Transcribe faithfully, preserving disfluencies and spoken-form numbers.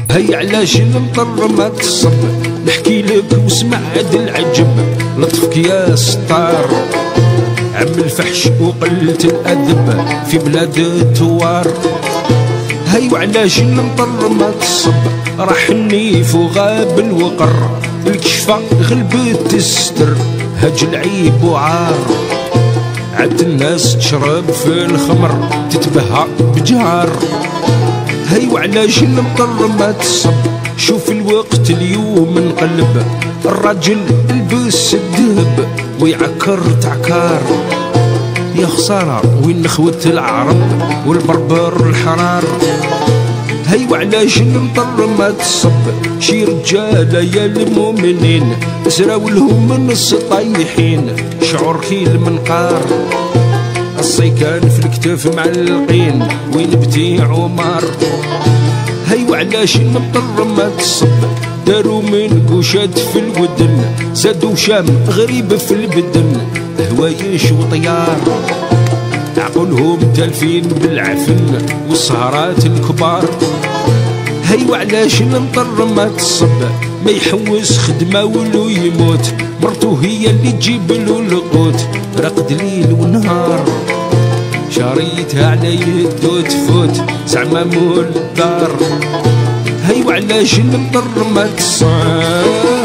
هي علاش المطر ما تصب، نحكي لك واسمع هاد العجب. لطفك يا ستار عم الفحش وقلة الأدب في بلاد التوار. هاي وعلاش المطر ما تصب، راح النيف وغاب الوقر، الكشفة غلبت الستر هاج العيب وعار. عد الناس تشرب في الخمر تتبهى بجار. هاي وعلاش المطر ما تصب، شوف الوقت اليوم انقلب، الراجل لبس الذهب ويعكر تعكار. يا خسارة وين نخوة العرب والبربر الحرار. هاي وعلاش المطر ما تصب، شي رجالة يا المؤمنين سراو لهم من السطايحين شعور كي المنقار. الصيكان في الكتاف معلقين وين بتي عمر. هاي وعلاش المطر ما تصب، داروا من قوشات في الودن زادوا شام غريب في البدن هوايش وطيار. عقولهم تالفين بالعفن والسهرات الكبار. هاي وعلاش المطر ما تصب، ما يحوس خدمة ولو يموت، مرتو هي اللي تجيب له القوت رقد ليل ونهار. شريتها على يدو تفوت زعما مول الدار. هاي وعلاش المطر ما تصب.